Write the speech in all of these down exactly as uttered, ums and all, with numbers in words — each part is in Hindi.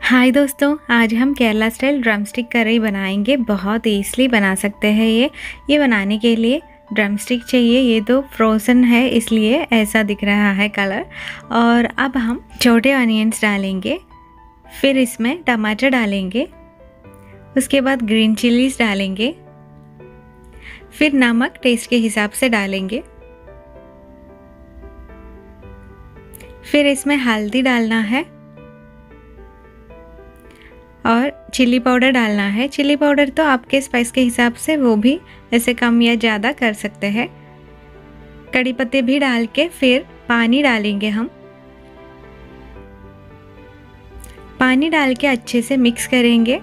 हाय दोस्तों, आज हम केरला स्टाइल ड्रमस्टिक करी बनाएंगे। बहुत ईज़िली बना सकते हैं ये ये बनाने के लिए ड्रमस्टिक चाहिए। ये तो फ्रोज़न है इसलिए ऐसा दिख रहा है कलर। और अब हम छोटे ऑनियंस डालेंगे, फिर इसमें टमाटर डालेंगे, उसके बाद ग्रीन चिलीज डालेंगे, फिर नमक टेस्ट के हिसाब से डालेंगे, फिर इसमें हल्दी डालना है और चिली पाउडर डालना है। चिली पाउडर तो आपके स्पाइस के हिसाब से वो भी ऐसे कम या ज़्यादा कर सकते हैं। कड़ी पत्ते भी डाल के फिर पानी डालेंगे हम। पानी डाल के अच्छे से मिक्स करेंगे।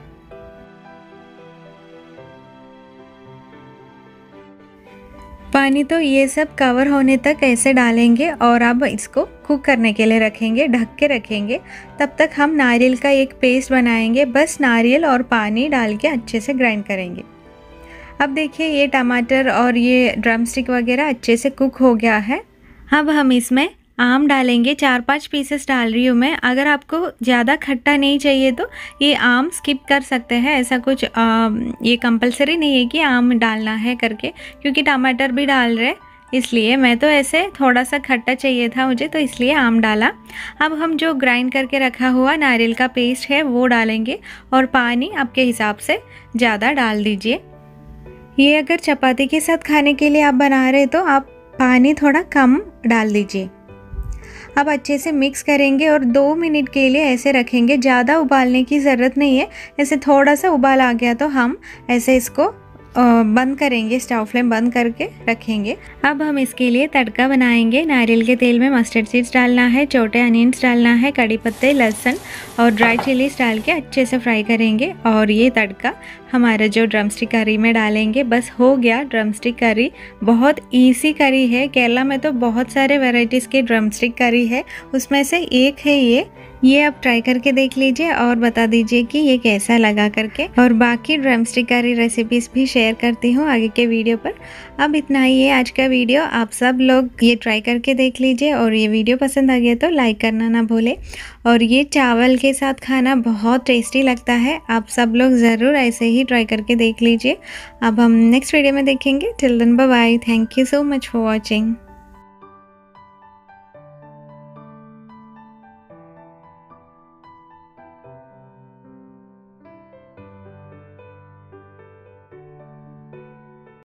पानी तो ये सब कवर होने तक ऐसे डालेंगे और अब इसको कुक करने के लिए रखेंगे, ढक के रखेंगे। तब तक हम नारियल का एक पेस्ट बनाएंगे। बस नारियल और पानी डाल के अच्छे से ग्राइंड करेंगे। अब देखिए ये टमाटर और ये ड्रमस्टिक वगैरह अच्छे से कुक हो गया है। अब हम इसमें आम डालेंगे। चार पांच पीसेस डाल रही हूँ मैं। अगर आपको ज़्यादा खट्टा नहीं चाहिए तो ये आम स्किप कर सकते हैं। ऐसा कुछ आ, ये कंपलसरी नहीं है कि आम डालना है करके, क्योंकि टमाटर भी डाल रहे, इसलिए मैं तो ऐसे थोड़ा सा खट्टा चाहिए था मुझे, तो इसलिए आम डाला। अब हम जो ग्राइंड करके रखा हुआ नारियल का पेस्ट है वो डालेंगे और पानी आपके हिसाब से ज़्यादा डाल दीजिए। ये अगर चपाती के साथ खाने के लिए आप बना रहे तो आप पानी थोड़ा कम डाल दीजिए। अब अच्छे से मिक्स करेंगे और दो मिनट के लिए ऐसे रखेंगे। ज़्यादा उबालने की ज़रूरत नहीं है। ऐसे थोड़ा सा उबाल आ गया तो हम ऐसे इसको बंद करेंगे, स्टोव फ्लेम बंद करके रखेंगे। अब हम इसके लिए तड़का बनाएंगे। नारियल के तेल में मस्टर्ड सीड्स डालना है, छोटे अनियंस डालना है, कड़ी पत्ते, लहसुन और ड्राई चिलीज डाल के अच्छे से फ्राई करेंगे। और ये तड़का हमारा जो ड्रमस्टिक करी में डालेंगे। बस हो गया ड्रमस्टिक करी। बहुत इजी करी है। केरला में तो बहुत सारे वेराइटीज़ के ड्रमस्टिक करी है, उसमें से एक है ये ये आप ट्राई करके देख लीजिए और बता दीजिए कि ये कैसा लगा करके। और बाकी ड्रमस्टिक करी रेसिपीज़ भी शेयर करती हूँ आगे के वीडियो पर। अब इतना ही है आज का वीडियो। आप सब लोग ये ट्राई करके देख लीजिए और ये वीडियो पसंद आ गया तो लाइक करना ना भूलें। और ये चावल के साथ खाना बहुत टेस्टी लगता है। आप सब लोग ज़रूर ऐसे ही ट्राई करके देख लीजिए। अब हम नेक्स्ट वीडियो में देखेंगे। Till then bye bye. Thank you so much for watching.